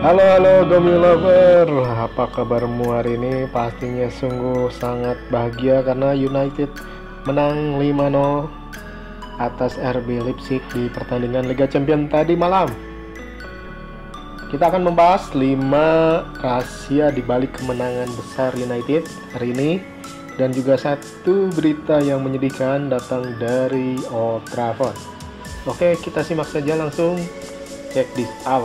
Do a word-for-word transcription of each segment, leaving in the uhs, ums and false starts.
Halo halo Gomi Lover, apa kabarmu hari ini? Pastinya sungguh sangat bahagia karena United menang lima nol atas R B Leipzig di pertandingan Liga Champions tadi malam. Kita akan membahas lima rahasia di balik kemenangan besar United hari ini, dan juga satu berita yang menyedihkan datang dari Old Trafford. Oke, kita simak saja langsung. Check this out.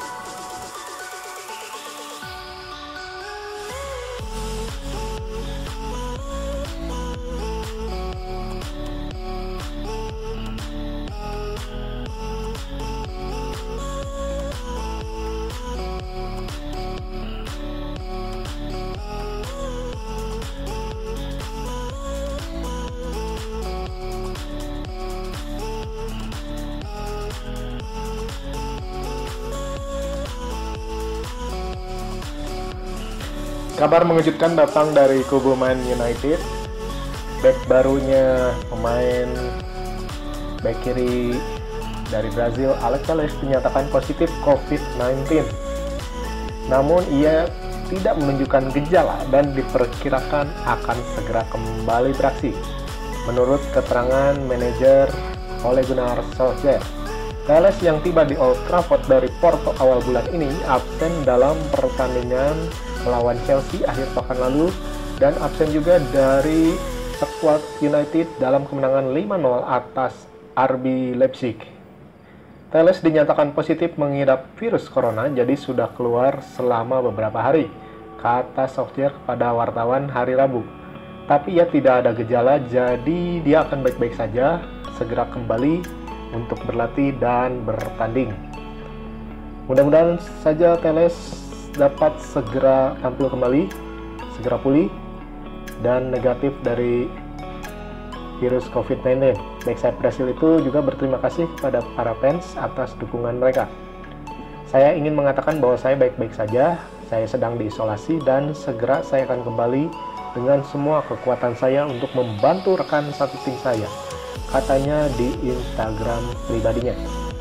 Kabar mengejutkan datang dari kubu Man United. Back barunya pemain back kiri dari Brazil, Alex Telles, dinyatakan positif covid sembilan belas. Namun ia tidak menunjukkan gejala dan diperkirakan akan segera kembali beraksi. Menurut keterangan manajer Ole Gunnar Solskjaer, Telles yang tiba di Old Trafford dari Porto awal bulan ini absen dalam pertandingan melawan Chelsea akhir pekan lalu, dan absen juga dari skuad United dalam kemenangan lima nol atas R B Leipzig. Telles dinyatakan positif mengidap virus corona, jadi sudah keluar selama beberapa hari, kata Solskjaer kepada wartawan hari Rabu. Tapi ia tidak ada gejala, jadi dia akan baik-baik saja, segera kembali untuk berlatih dan bertanding. Mudah-mudahan saja Telles dapat segera tampil kembali, segera pulih dan negatif dari virus covid sembilan belas. Backside Brazil itu juga berterima kasih kepada para fans atas dukungan mereka. Saya ingin mengatakan bahwa saya baik-baik saja, saya sedang diisolasi dan segera saya akan kembali dengan semua kekuatan saya untuk membantu rekan satu tim saya, katanya di Instagram pribadinya.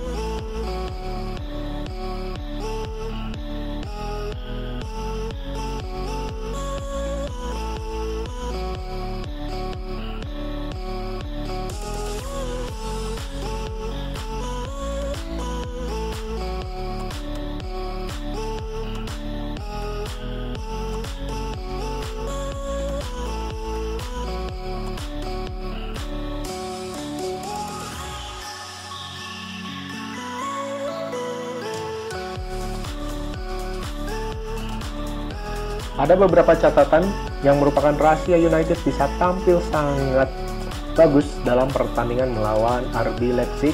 Ada beberapa catatan yang merupakan rahasia United bisa tampil sangat bagus dalam pertandingan melawan R B Leipzig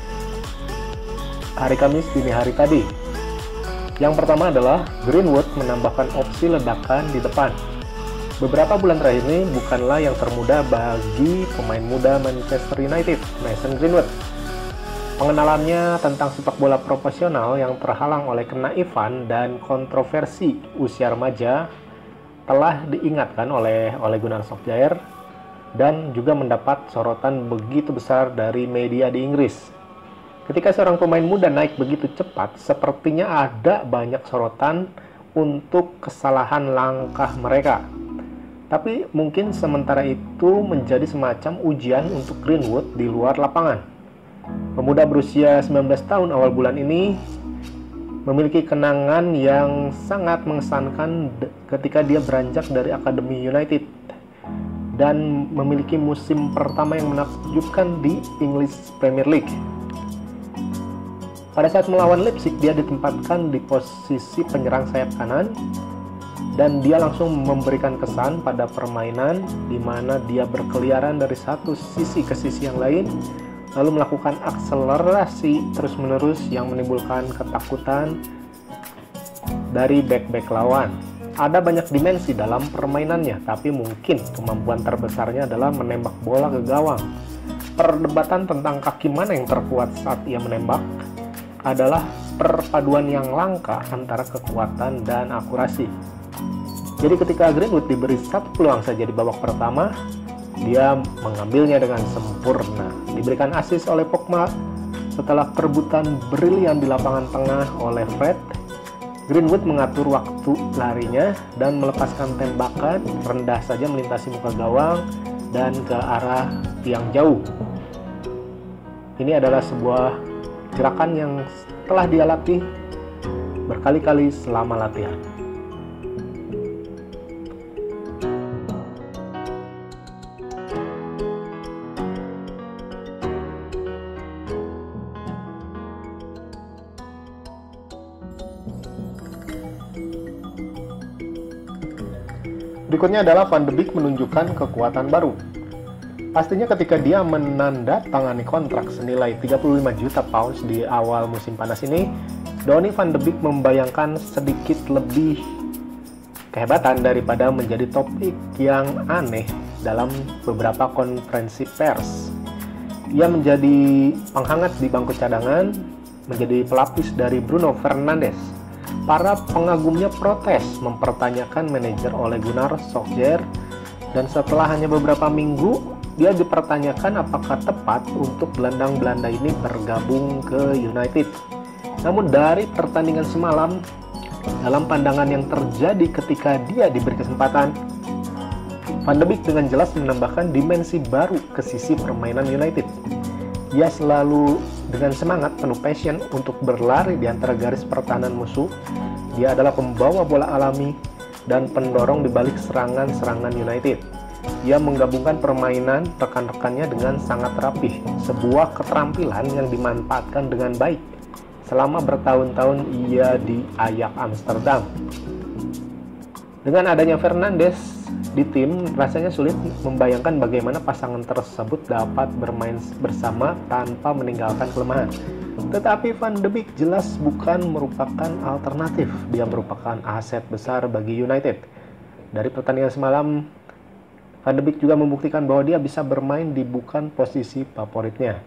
hari Kamis dini hari tadi. Yang pertama adalah Greenwood menambahkan opsi ledakan di depan. Beberapa bulan terakhir ini bukanlah yang termudah bagi pemain muda Manchester United, Mason Greenwood. Pengenalannya tentang sepak bola profesional yang terhalang oleh kenaifan dan kontroversi usia remaja telah diingatkan oleh Ole Gunnar Solskjaer dan juga mendapat sorotan begitu besar dari media di Inggris. Ketika seorang pemain muda naik begitu cepat, sepertinya ada banyak sorotan untuk kesalahan langkah mereka. Tapi mungkin sementara itu menjadi semacam ujian untuk Greenwood di luar lapangan. Pemuda berusia sembilan belas tahun awal bulan ini memiliki kenangan yang sangat mengesankan ketika dia beranjak dari Akademi United dan memiliki musim pertama yang menakjubkan di English Premier League. Pada saat melawan Leipzig, dia ditempatkan di posisi penyerang sayap kanan dan dia langsung memberikan kesan pada permainan di mana dia berkeliaran dari satu sisi ke sisi yang lain, lalu melakukan akselerasi terus-menerus yang menimbulkan ketakutan dari bek-bek lawan. Ada banyak dimensi dalam permainannya, tapi mungkin kemampuan terbesarnya adalah menembak bola ke gawang. Perdebatan tentang kaki mana yang terkuat saat ia menembak adalah perpaduan yang langka antara kekuatan dan akurasi. Jadi ketika Greenwood diberi satu peluang saja di babak pertama, dia mengambilnya dengan sempurna. Diberikan assist oleh Pogba setelah perebutan brilian di lapangan tengah oleh Fred. Greenwood mengatur waktu larinya dan melepaskan tembakan rendah saja melintasi muka gawang dan ke arah tiang jauh. Ini adalah sebuah gerakan yang telah dia latih berkali-kali selama latihan. Berikutnya adalah Van de Beek menunjukkan kekuatan baru. Pastinya ketika dia menandatangani kontrak senilai tiga puluh lima juta pounds di awal musim panas ini, Donny van de Beek membayangkan sedikit lebih kehebatan daripada menjadi topik yang aneh dalam beberapa konferensi pers. Ia menjadi penghangat di bangku cadangan, menjadi pelapis dari Bruno Fernandes. Para pengagumnya protes mempertanyakan manajer Ole Gunnar Solskjaer, dan setelah hanya beberapa minggu, dia dipertanyakan apakah tepat untuk gelandang Belanda ini bergabung ke United. Namun dari pertandingan semalam, dalam pandangan yang terjadi ketika dia diberi kesempatan, Van de Beek dengan jelas menambahkan dimensi baru ke sisi permainan United. Ia selalu dengan semangat penuh passion untuk berlari di antara garis pertahanan musuh. Dia adalah pembawa bola alami dan pendorong di balik serangan-serangan United. Ia menggabungkan permainan rekan-rekannya dengan sangat rapih, sebuah keterampilan yang dimanfaatkan dengan baik selama bertahun-tahun ia di Ajax Amsterdam. Dengan adanya Fernandes di tim, rasanya sulit membayangkan bagaimana pasangan tersebut dapat bermain bersama tanpa meninggalkan kelemahan. Tetapi Van de Beek jelas bukan merupakan alternatif. Dia merupakan aset besar bagi United. Dari pertandingan semalam, Van de Beek juga membuktikan bahwa dia bisa bermain di bukan posisi favoritnya.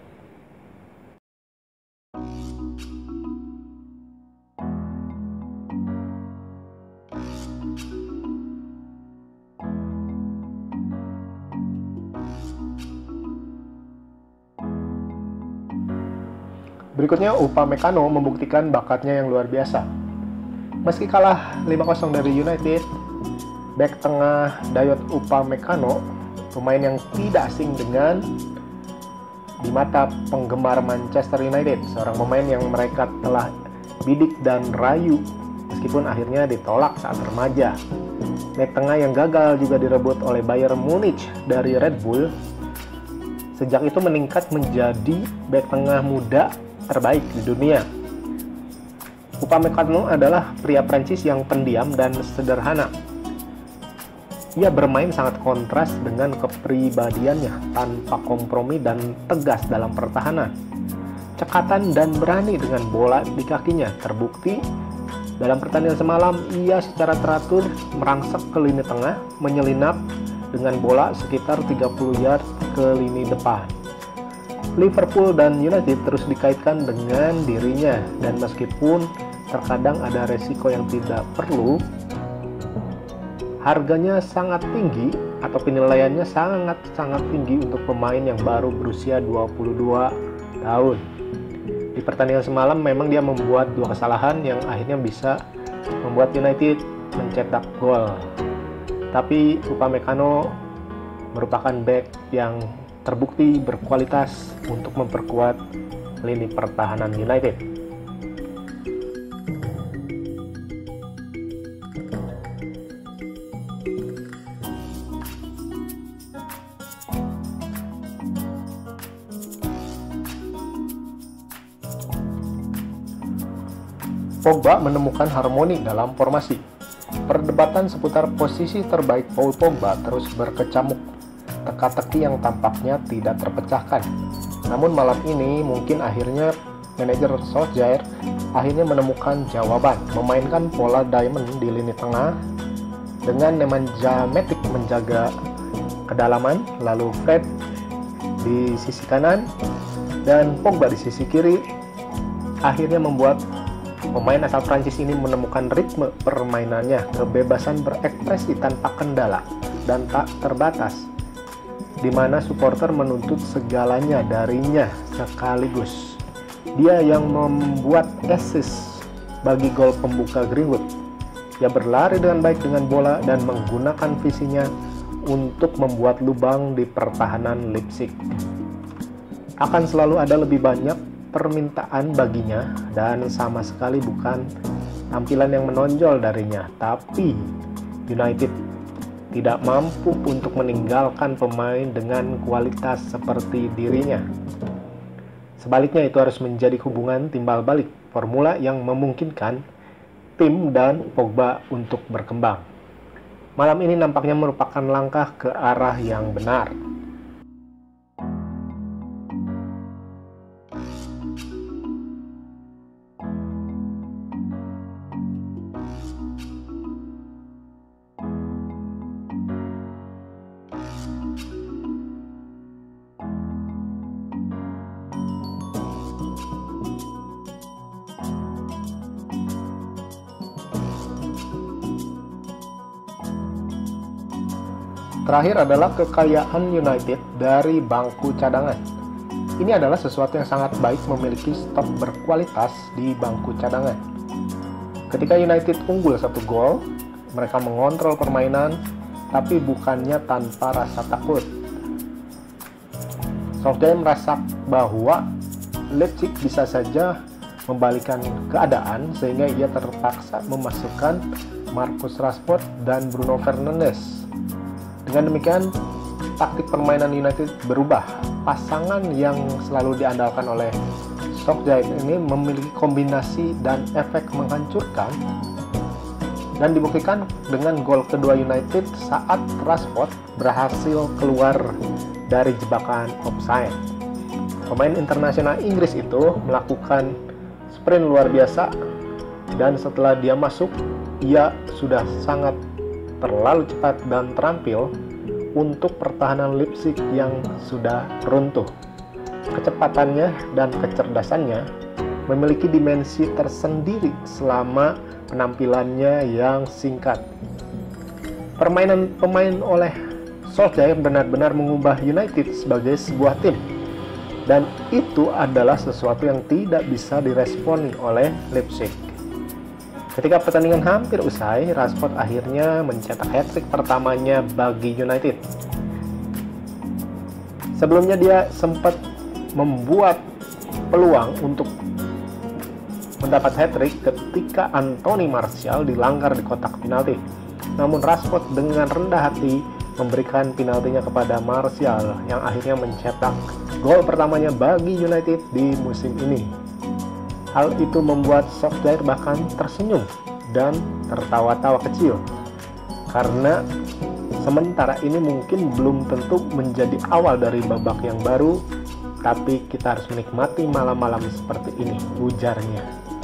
Berikutnya, Upamecano membuktikan bakatnya yang luar biasa. Meski kalah lima kosong dari United, bek tengah Dayot Upamecano, pemain yang tidak asing dengan di mata penggemar Manchester United, seorang pemain yang mereka telah bidik dan rayu meskipun akhirnya ditolak saat remaja. Bek tengah yang gagal juga direbut oleh Bayern Munich dari Red Bull, sejak itu meningkat menjadi bek tengah muda terbaik di dunia. Upamecano adalah pria Prancis yang pendiam dan sederhana. Ia bermain sangat kontras dengan kepribadiannya, tanpa kompromi dan tegas dalam pertahanan. Cekatan dan berani dengan bola di kakinya terbukti dalam pertandingan semalam. Ia secara teratur merangsek ke lini tengah, menyelinap dengan bola sekitar tiga puluh yard ke lini depan. Liverpool dan United terus dikaitkan dengan dirinya, dan meskipun terkadang ada resiko yang tidak perlu, harganya sangat tinggi atau penilaiannya sangat-sangat tinggi untuk pemain yang baru berusia dua puluh dua tahun. Di pertandingan semalam memang dia membuat dua kesalahan yang akhirnya bisa membuat United mencetak gol. Tapi Upamecano merupakan bek yang terbukti berkualitas untuk memperkuat lini pertahanan United. Pogba menemukan harmoni dalam formasi. Perdebatan seputar posisi terbaik Paul Pogba terus berkecamuk. Teka-teki yang tampaknya tidak terpecahkan. Namun malam ini mungkin akhirnya manajer Solskjaer akhirnya menemukan jawaban, memainkan pola diamond di lini tengah dengan Nemanja Matic menjaga kedalaman, lalu Fred di sisi kanan dan Pogba di sisi kiri, akhirnya membuat pemain asal Prancis ini menemukan ritme permainannya, kebebasan berekspresi tanpa kendala dan tak terbatas, di mana supporter menuntut segalanya darinya sekaligus. Dia yang membuat assist bagi gol pembuka Greenwood. Ia berlari dengan baik dengan bola dan menggunakan visinya untuk membuat lubang di pertahanan Leipzig. Akan selalu ada lebih banyak permintaan baginya dan sama sekali bukan tampilan yang menonjol darinya, tapi United tidak mampu untuk meninggalkan pemain dengan kualitas seperti dirinya. Sebaliknya, itu harus menjadi hubungan timbal balik, formula yang memungkinkan tim dan Pogba untuk berkembang. Malam ini nampaknya merupakan langkah ke arah yang benar. Terakhir adalah kekayaan United dari bangku cadangan. Ini adalah sesuatu yang sangat baik memiliki stok berkualitas di bangku cadangan. Ketika United unggul satu gol, mereka mengontrol permainan, tapi bukannya tanpa rasa takut. Solskjaer merasa bahwa Leipzig bisa saja membalikan keadaan sehingga ia terpaksa memasukkan Marcus Rashford dan Bruno Fernandes. Dengan demikian, taktik permainan United berubah. Pasangan yang selalu diandalkan oleh Solskjaer ini memiliki kombinasi dan efek menghancurkan, dan dibuktikan dengan gol kedua United saat Rashford berhasil keluar dari jebakan offside. Pemain internasional Inggris itu melakukan sprint luar biasa, dan setelah dia masuk, ia sudah sangat terlalu cepat dan terampil untuk pertahanan Leipzig yang sudah runtuh. Kecepatannya dan kecerdasannya memiliki dimensi tersendiri selama penampilannya yang singkat. Permainan pemain oleh Solskjaer benar-benar mengubah United sebagai sebuah tim, dan itu adalah sesuatu yang tidak bisa diresponi oleh Leipzig. Ketika pertandingan hampir usai, Rashford akhirnya mencetak hat-trick pertamanya bagi United. Sebelumnya dia sempat membuat peluang untuk mendapat hat-trick ketika Anthony Martial dilanggar di kotak penalti. Namun Rashford dengan rendah hati memberikan penaltinya kepada Martial yang akhirnya mencetak gol pertamanya bagi United di musim ini. Hal itu membuat Solskjaer bahkan tersenyum dan tertawa-tawa kecil, karena sementara ini mungkin belum tentu menjadi awal dari babak yang baru, tapi kita harus menikmati malam-malam seperti ini, ujarnya.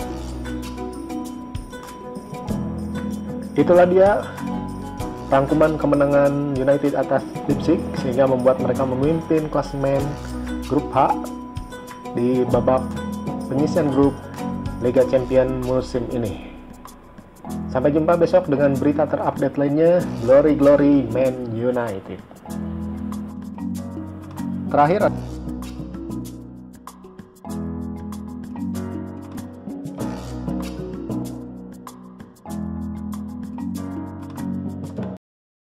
Itulah dia rangkuman kemenangan United atas Leipzig, sehingga membuat mereka memimpin klasemen grup H di babak penyisian grup Liga Champions musim ini. Sampai jumpa besok dengan berita terupdate lainnya. Glory Glory Man United. Terakhir